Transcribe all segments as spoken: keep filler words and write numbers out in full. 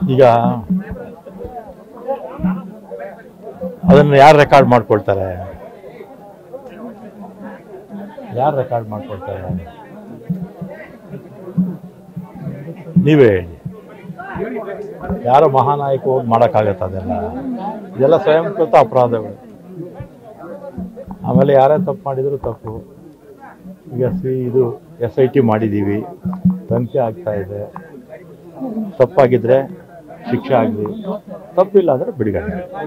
ಈಗ ಅದನ್ನು ಯಾರು ರೆಕಾರ್ಡ್ ಮಾಡ್ಕೊಳ್ತಾರೆ? ಯಾರು ರೆಕಾರ್ಡ್ ಮಾಡ್ಕೊಳ್ತಾರೆ? ನೀವೇ ಹೇಳಿ. ಯಾರೋ ಮಹಾನಾಯಕ ಹೋಗಿ ಮಾಡೋಕ್ಕಾಗತ್ತೆ ಅದೆಲ್ಲ? ಇದೆಲ್ಲ ಸ್ವಯಂಕೃತ ಅಪರಾಧಗಳು. ಆಮೇಲೆ ಯಾರೇ ತಪ್ಪು ಮಾಡಿದರೂ ತಪ್ಪು. ಈಗ ಸಿ ಇದು ಎಸ್ ಐ ಟಿ ಮಾಡಿದ್ದೀವಿ, ತನಿಖೆ ಆಗ್ತಾ ಇದೆ. ತಪ್ಪಾಗಿದ್ದರೆ ಶಿಕ್ಷೆ ಆಗಲಿ, ತಪ್ಪಿಲ್ಲ ಅಂದರೆ ಬಿಡುಗಡೆ.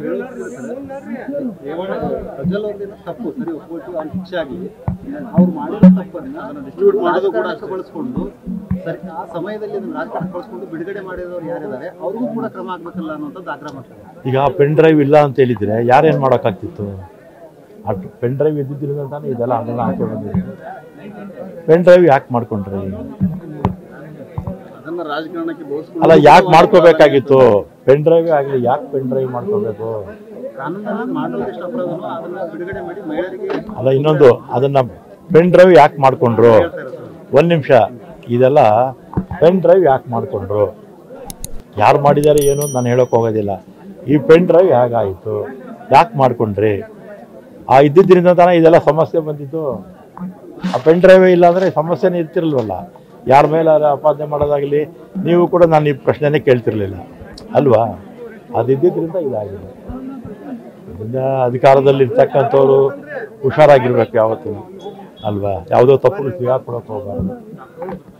ತಪ್ಪು ಸರಿ ಒಪ್ಪಿಟ್ಟು ಅವ್ರು ಶಿಕ್ಷೆ ಆಗಲಿ, ಅವ್ರು ಮಾಡಿರೋ ತಪ್ಪನ್ನು ಅದನ್ನು ಡಿಸ್ಟ್ರಿಬ್ಯೂಟ್ ಮಾಡೋದು ಕೂಡ ಬಳಸ್ಕೊಂಡು ಸರಿ ಆ ಸಮಯದಲ್ಲಿ ಅದನ್ನು ರಾಜಕಾರಣ ಕಳಿಸ್ಕೊಂಡು ಬಿಡುಗಡೆ ಮಾಡಿದವರು ಯಾರಿದ್ದಾರೆ ಅವ್ರಿಗೂ ಕೂಡ ಕ್ರಮ ಆಗಬೇಕಲ್ಲ ಅನ್ನೋಂಥದ್ದು ಆಗ್ರಹ ಮಾಡ್ತಾರೆ. ಈಗ ಪೆನ್ ಡ್ರೈವ್ ಇಲ್ಲ ಅಂತ ಹೇಳಿದರೆ ಯಾರೇನು ಮಾಡೋಕ್ಕಾಗ್ತಿತ್ತು? ಆ ಪೆನ್ ಡ್ರೈವ್ ಇದ್ದಿದ್ದರಿಂದ ತಾನೇ ಇದೆಲ್ಲ ಅದೆಲ್ಲ ಹಾಕಿ ಬಂದಿದೆ. ಪೆನ್ ಡ್ರೈವ್ ಯಾಕೆ ಮಾಡ್ಕೊಂಡ್ರಿ? ಅದನ್ನ ರಾಜಕಾರಣಕ್ಕೆ ಅಲ್ಲ, ಯಾಕೆ ಮಾಡ್ಕೋಬೇಕಾಗಿತ್ತು? ಪೆನ್ ಡ್ರೈವ್ ಆಗಲಿ, ಯಾಕೆ ಪೆನ್ ಡ್ರೈವ್ ಮಾಡ್ಕೋಬೇಕು? ಬಿಡುಗಡೆ ಮಾಡಿ ಮಹಿಳೆಯರಿಗೆ ಅಲ್ಲ, ಇನ್ನೊಂದು ಅದನ್ನ ಪೆನ್ ಡ್ರೈವ್ ಯಾಕೆ ಮಾಡ್ಕೊಂಡ್ರು? ಒಂದು ನಿಮಿಷ, ಇದೆಲ್ಲ ಪೆನ್ ಡ್ರೈವ್ ಯಾಕೆ ಮಾಡ್ಕೊಂಡ್ರು? ಯಾರು ಮಾಡಿದ್ದಾರೆ ಏನು ನಾನು ಹೇಳೋಕೆ ಹೋಗೋದಿಲ್ಲ. ಈ ಪೆನ್ ಡ್ರೈವ್ ಹೇಗಾಯಿತು? ಯಾಕೆ ಮಾಡ್ಕೊಂಡ್ರಿ? ಆ ಇದ್ದಿದ್ದರಿಂದ ತಾನೇ ಇದೆಲ್ಲ ಸಮಸ್ಯೆ ಬಂದಿತ್ತು. ಆ ಪೆನ್ ಡ್ರೈವೇ ಇಲ್ಲ ಅಂದರೆ ಸಮಸ್ಯೆನೇ ಇರ್ತಿರಲ್ವಲ್ಲ. ಯಾರ ಮೇಲೆ ಅಪಾದನೆ ಮಾಡೋದಾಗಲಿ, ನೀವು ಕೂಡ ನಾನು ಈ ಪ್ರಶ್ನೆನೇ ಕೇಳ್ತಿರ್ಲಿಲ್ಲ ಅಲ್ವಾ? ಅದಿದ್ದರಿಂದ ಇದಾಗಿದೆ. ಇದರಿಂದ ಅಧಿಕಾರದಲ್ಲಿರ್ತಕ್ಕಂಥವ್ರು ಹುಷಾರಾಗಿರ್ಬೇಕು ಯಾವತ್ತೂ ಅಲ್ವಾ? ಯಾವುದೋ ತಪ್ಪು ಸಿಗಾಕೊಳಕ್ಕೆ ಹೋಗಬಾರ್ದು.